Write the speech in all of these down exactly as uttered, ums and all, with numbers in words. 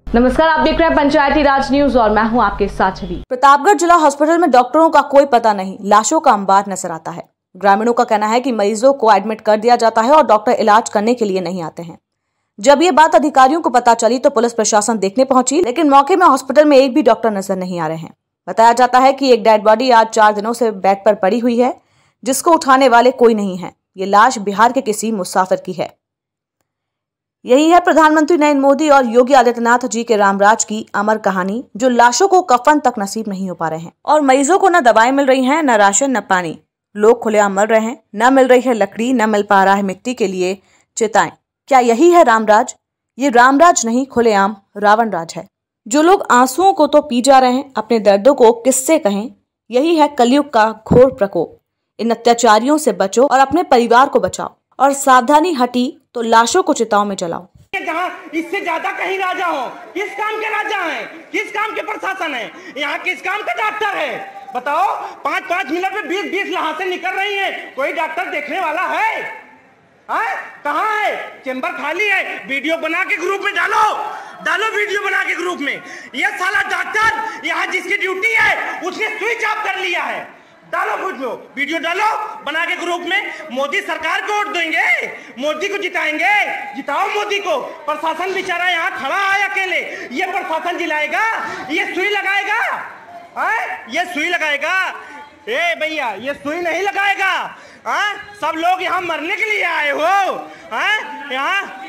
नमस्कार, आप देख रहे हैं पंचायती राज न्यूज और मैं हूं आपके साथ छवि। प्रतापगढ़ जिला हॉस्पिटल में डॉक्टरों का कोई पता नहीं, लाशों का अंबार नजर आता है। ग्रामीणों का कहना है कि मरीजों को एडमिट कर दिया जाता है और डॉक्टर इलाज करने के लिए नहीं आते हैं। जब ये बात अधिकारियों को पता चली तो पुलिस प्रशासन देखने पहुंची, लेकिन मौके में हॉस्पिटल में एक भी डॉक्टर नजर नहीं आ रहे हैं। बताया जाता है कि एक डेड बॉडी आज चार दिनों से बेड पर पड़ी हुई है, जिसको उठाने वाले कोई नहीं है। ये लाश बिहार के किसी मुसाफिर की है। यही है प्रधानमंत्री नरेंद्र मोदी और योगी आदित्यनाथ जी के रामराज की अमर कहानी, जो लाशों को कफन तक नसीब नहीं हो पा रहे हैं और मरीजों को न दवाएं मिल रही हैं, न राशन, न पानी। लोग खुलेआम मर रहे हैं, न मिल रही है लकड़ी, न मिल पा रहा है मिट्टी के लिए चिताएं। क्या यही है रामराज? ये रामराज नहीं, खुलेआम रावण राज है। जो लोग आंसुओं को तो पी जा रहे हैं, अपने दर्दों को किससे कहें। यही है कलयुग का घोर प्रकोप। इन अत्याचारियों से बचो और अपने परिवार को बचाओ, और सावधानी हटी तो लाशों को चिताओं में जलाओ। जहाँ इससे ज्यादा कहीं राजा हो, किस काम के राजा हैं, किस काम के प्रशासन है, यहाँ किस काम का डॉक्टर है? बताओ, पाँच पाँच मिनट में बीस बीस लाशें निकल रही हैं, कोई डॉक्टर देखने वाला है? है? कहाँ है? चेंबर खाली है। वीडियो बना के ग्रुप में डालो, डालो वीडियो बना के ग्रुप में। ये साला डॉक्टर यहाँ जिसकी ड्यूटी है उसने स्विच ऑफ कर लिया है। डालो वीडियो, वीडियो डालो बना के ग्रुप में। मोदी सरकार को वोट देंगे, मोदी को जिताएंगे, जिताओ मोदी को। प्रशासन बेचारा यहाँ खड़ा है अकेले, ये प्रशासन जिलाएगा, ये सुई लगाएगा, है? ये सुई लगाएगा? ए भैया, ये सुई नहीं लगाएगा। हाँ, सब लोग यहाँ मरने के लिए आए हो, हैं? यहाँ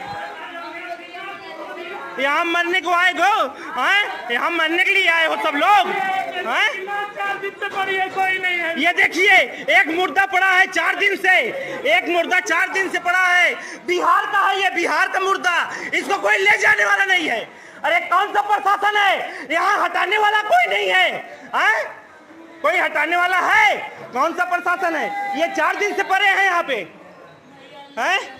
यहाँ मरने को आए हो, हैं? यहाँ मरने के लिए आए हो सब लोग, हैं? कोई नहीं है। ये देखिए, एक मुर्दा पड़ा है चार दिन से, एक मुर्दा चार दिन से पड़ा है। बिहार का है ये, बिहार का मुर्दा, इसको कोई ले जाने वाला नहीं है। अरे कौन सा प्रशासन है? यहाँ हटाने वाला कोई नहीं है, हैं? कोई हटाने वाला है? कौन सा प्रशासन है? ये चार दिन से पड़े हैं यहाँ पे, हैं?